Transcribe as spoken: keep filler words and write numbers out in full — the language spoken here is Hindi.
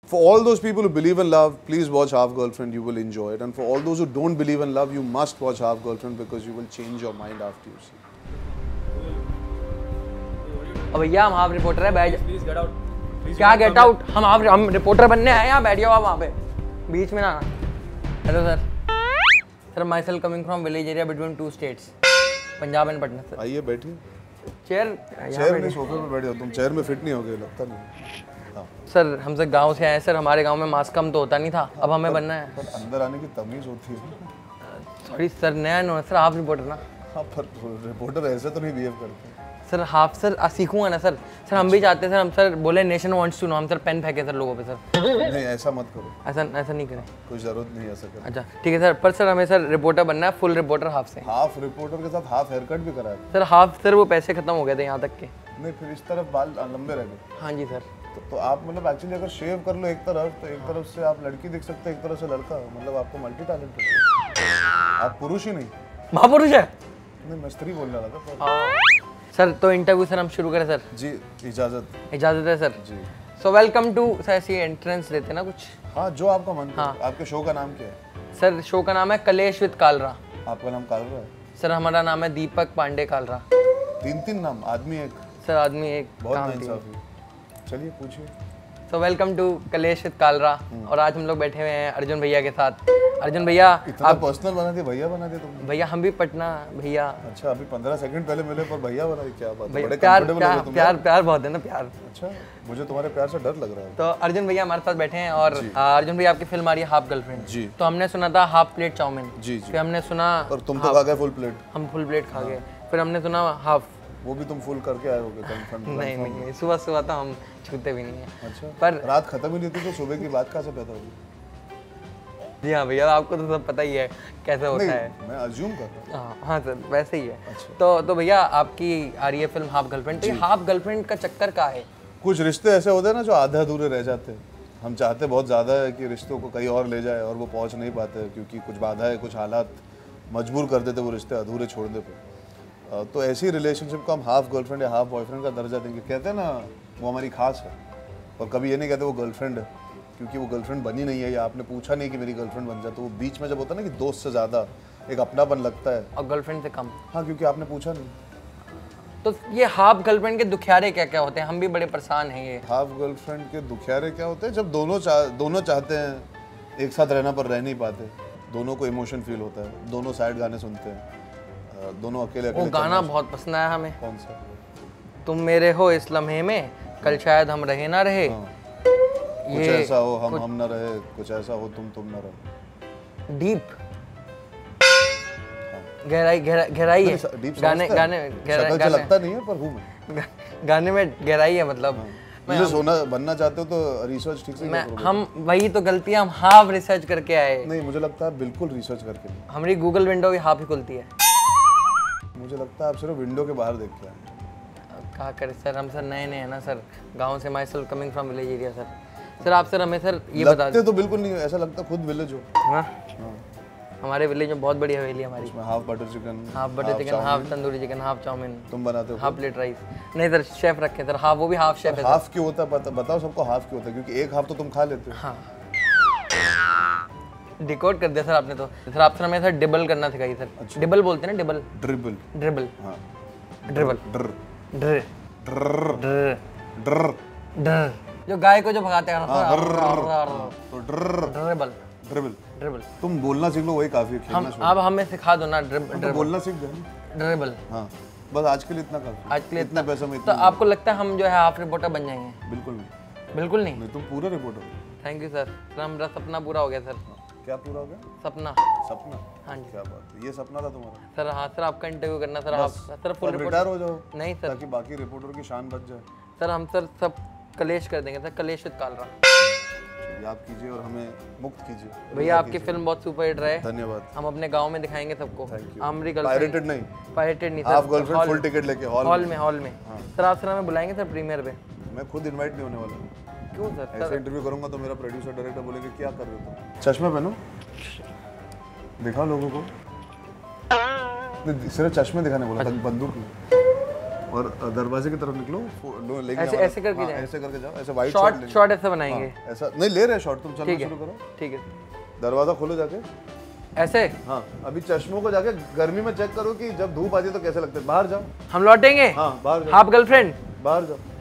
For all those people who believe in love, please watch Half Girlfriend, you will enjoy it. And for all those who don't believe in love, you must watch Half Girlfriend because you will change your mind after you see. अब भैया हम हाफ रिपोर्टर है, बैठ क्या गेट आउट, हम हाफ हम रिपोर्टर बनने आए, यहाँ बैठ जाओ आप वहाँ पे बीच में ना। Hello sir, sir myself coming from village area between two states, Punjab and Patna. Sir आइए बैठिए। चेयर चेयर में सोफे पे बैठ जाओ, तुम चेयर में फिट नहीं होगे लगता नहीं। सर हमसे गांव से आए सर, हमारे गांव में मास्क कम तो होता नहीं था, अब हमें बनना है। पर अंदर आने की तमीज होती है। सॉरी सर, नया नो सर, हाफ रिपोर्टर ना। हाँ पर रिपोर्टर ऐसे तो नहीं बिहेव करते सर। हाफ सर सीखूंगा ना सर। सर हम भी चाहते हैं सर, हम सर बोले नेशन वांट्स टू नो, हम सर पेन फेंके सर लोगों पे सर। नहीं ऐसा मत करो, ऐसा ऐसा नहीं करें, कोई जरूरत नहीं ऐसा करने। अच्छा ठीक है सर, पर सर हमें सर रिपोर्टर बनना है, फुल रिपोर्टर हाफ से। हाफ रिपोर्टर के साथ हाफ हेयर कट भी कराया सर। हाफ सर वो पैसे खत्म हो गए थे यहाँ तक के। नहीं फिर इस तरफ बाल लंबे रह गए। हाँ जी सर। तो, तो आप मतलब एक्चुअली अगर शेव कर लो एक तरफ तो एक तरफ से आप लड़की दिख सकते हैं, एक तरफ से लड़का, मतलब आपको मल्टी टैलेंट है, आप पुरुष ही नहीं महापुरुष है। नहीं मैं स्त्री बोल रहा था पर... सर तो इंटरव्यू सर हम शुरू करें सर? जी इजाजत इजाजत है सर जी। सो वेलकम टू सर, ऐसी एंट्रेंस देते ना कुछ? हाँ जो आपका मन करे। हाँ। आपके शो का नाम क्या है? सर शो का नाम है कलेश विद कालरा। आपका नाम कालरा है? सर हमारा नाम है दीपक पांडे कालरा। तीन तीन नाम, आदमी एक? सर आदमी एक, बहुत नाइंसाफी। चलिए पूछिए। So welcome to Kalesh with Kalra, और आज हम लोग बैठे हुए हैं अर्जुन भैया के साथ। अर्जुन भैया इतना आप पर्सनल बना दिया, भैया बना दिया तुम? भैया हम भी पटना भैया। अच्छा अभी पंद्रह सेकंड पहले मिले पर भैया बना दिया, क्या बात है, बड़े प्यार कंफर्टेबल हो गए तुम। प्यार प्यार बहुत है ना, प्यार। अच्छा मुझे तुम्हारे प्यार से डर लग रहा है। तो अर्जुन भैया हमारे साथ बैठे हैं, और अर्जुन भैया आपकी फिल्म आ रही है हाफ गर्लफ्रेंड जी। तो हमने सुना था हाफ प्लेट चाउमीन जी, फिर हमने सुना और तुम तो खा गए फुल प्लेट। हम फुल प्लेट खा गए, फिर हमने सुना हाफ, वो भी तुम फुल करके आए होगे कंफर्म? नहीं नहीं, सुबह सुबह तो हम छूते भी नहीं है। अच्छा पर रात खत्म ही नहीं थी तो सुबह की बात कहाँ से पैदा होगी? जी हाँ भैया, आपको तो सब पता ही है कैसे होता है। मैं अज्यूम कर रहा हूँ। हाँ सर वैसे ही है। अच्छा। तो तो भैया आपकी आ रही है फिल्म हाफ गर्लफ्रेंड, तो ये हाफ गर्लफ्रेंड का चक्कर क्या है? कुछ रिश्ते ऐसे होते हैं ना जो आधे अधूरे रह जाते हैं। हम चाहते बहुत ज़्यादा है कि रिश्तों को कहीं और ले जाए और वो पहुँच नहीं पाते क्योंकि कुछ बाधा है, कुछ हालात मजबूर कर देते वो रिश्ते अधूरे छोड़ने पर। तो ऐसी रिलेशनशिप को हम हाफ गर्लफ्रेंड या हाफ बॉयफ्रेंड का दर्जा देंगे। कहते हैं ना वो हमारी खास है, और कभी ये नहीं कहते वो गर्लफ्रेंड है क्योंकि वो गर्लफ्रेंड बनी नहीं है या आपने पूछा नहीं कि मेरी गर्लफ्रेंड बन जाए। तो वो बीच में जब होता है ना कि दोस्त से ज़्यादा एक अपनापन लगता है, और गर्लफ्रेंड से कम। हाँ क्योंकि आपने पूछा नहीं। तो ये हाफ गर्लफ्रेंड के दुखियारे क्या क्या होते हैं? हम भी बड़े परेशान हैं। ये हाफ गर्लफ्रेंड के दुखियारे क्या होते हैं? जब दोनों चाह दोनों चाहते हैं एक साथ रहना पर रह नहीं पाते, दोनों को इमोशन फील होता है, दोनों सैड गाने सुनते हैं, दोनों अकेले अकेले। वो गाना बहुत पसंद आया हमें। कौन सा? तुम मेरे हो इस लम्हे में, कल शायद हम रहे ना रहे। हाँ। कुछ ऐसा हो हम हम न रहे, कुछ ऐसा हो तुम तुम न रहे। डीप गहराई गहराई है गाने गाने शक्ल से लगता नहीं है पर हूँ मैं। गाने में गहराई है मतलब। मुझे सोना बनना चाहते हो तो रिसर्च ठीक से करो। हम वही तो गलती है, हम हाफ रिसर्च करके आए। नहीं मुझे लगता है बिल्कुल रिसर्च करके नहीं। हमारी गूगल विंडो भी हाफ ही खुलती है। मुझे लगता है आप सिर्फ विंडो के बाहर देख के आए। क्या करें सर, हम सर नए नए हैं ना सर, गाँव से, myself coming from village area sir. Sir आप सर हमें सर ये बता दें। तो बिल्कुल नहीं, ऐसा लगता खुद विलेज हो। हाँ हमारे विलेज में बहुत बड़ी हवेली हमारी। इसमें half butter chicken, half butter chicken, half tandoori chicken, half chowmein. तुम बनाते हो? Half plate rice. नहीं सर शेफ रखे सर, हाफ वो भी हाफ शेफ है। हाफ क्यों होता है बताओ सबको, हाफ क्यों होता है? क्योंकि एक हाफ तो तुम खा लेते हो। हाँ डिकोड कर दिया सर आपने। तो सर आप सर हमें सर डिबल करना सिखाइए सर। अच्छा। डिबल बोलते हैं ना, डिबल ड्रिबल ड्रिबल हाँ ड्रिबल ड्र ड्र ड्र ड्र ड्र ड्र जो गाय को जो भगाते हैं तो ड्र ड्रिबल ड्रिबल ड्रिबल। तुम बोलना सीख लो, वही काफी है। हम अब हमें सिखा दो ना ड्रिबल। बोलना सीख गए ड्रिबल। हाँ बस आज के लिए इतना काफी। आज के लिए इतना पैसा में। तो आपको लगता है हम जो है हाफ रिपोर्टर बन जाएंगे? बिल्कुल नहीं, बिल्कुल नहीं। नहीं तुम पूरा रिपोर्टर। थैंक यू सर, हमारा सपना पूरा हो गया सर। क्या पूरा हो गया? सपना। सपना? हाँ जी। क्या बात है, ये सपना था तुम्हारा? सर हाँ सर आपका इंटरव्यू करना सर। आप सर फुल रिटायर हो जाओ। नहीं सर, ताकि बाकी रिपोर्टर की शान बच जाए। सर हम सर सब कलेश कर देंगे सर, कलेश विद कालरा। आप कीजिए और हमें मुक्त कीजिए। भैया आपकी फिल्म बहुत सुपर हिट रहे। धन्यवाद। हम अपने गांव में दिखाएंगे सबको। हमारी पायरेटेड नहीं, पायरेटेड नहीं sir, half girlfriend full ticket लेके हॉल हॉल में हॉल में सर आप सर हमें बुलाएंगे सर प्रीमियर पे? मैं खुद इनवाइट नहीं होने वाला। क्यों सर? ऐसे इंटरव्यू करूंगा तो मेरा प्रोड्यूसर डायरेक्टर बोलेगा क्या कर रहे हो तुम? चश्मा पहनो, दिखाओ लोगों को। सिर्फ चश्मे दिखाने बोला था, बंदूक नहीं। और दरवाजे की तरफ निकलो, लो लेके ऐसे ऐसे करके हाँ, जाएं। ऐसे करके जाओ, ऐसे वाइट शॉट शॉट ऐसे बनाएंगे। हाँ, ऐसा नहीं ले रहे शॉट, तुम चलना ठीक है शुरू करो। ठीक है, दरवाजा खोलो जाके ऐसे। हाँ, अभी चश्मों को जाके गर्मी में चेक करो कि जब धूप आती है तो कैसे लगते हैं। बाहर जाओ, हम लौटेंगे। हाँ बाहर जाओ, आप गर्लफ्रेंड बाहर जाओ।